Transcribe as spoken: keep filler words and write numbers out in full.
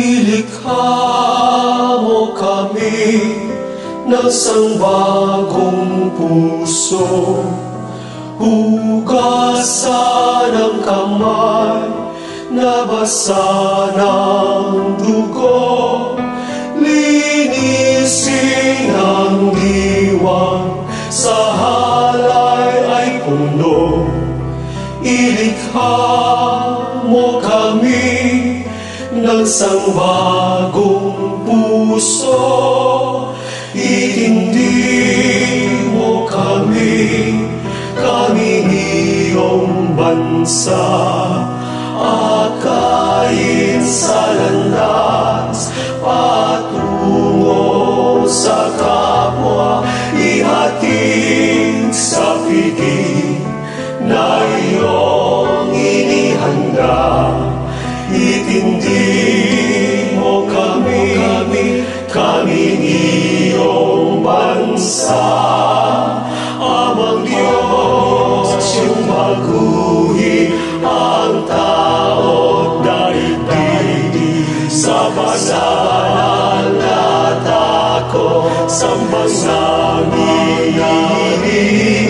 Ilikha mo kami ng isang bagong puso, hugasan ang kamay, nabasa ng dugo, linisin ang diwan, sa halay ay puno. Ilikha mo kami ng isang bagong puso, itindi mo kami, kaming iyong bansa, akayin sa landas, patungo sa kapwa, ihatid sa piging na iyong inihanda. Itindi mo kami, kami, kaming iyong bansa. Amang Diyos, yung baguhin ang tao't daigdig, sa banal na tako, sambang nanginginig.